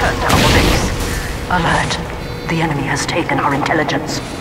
returned to our base. Alert. The enemy has taken our intelligence.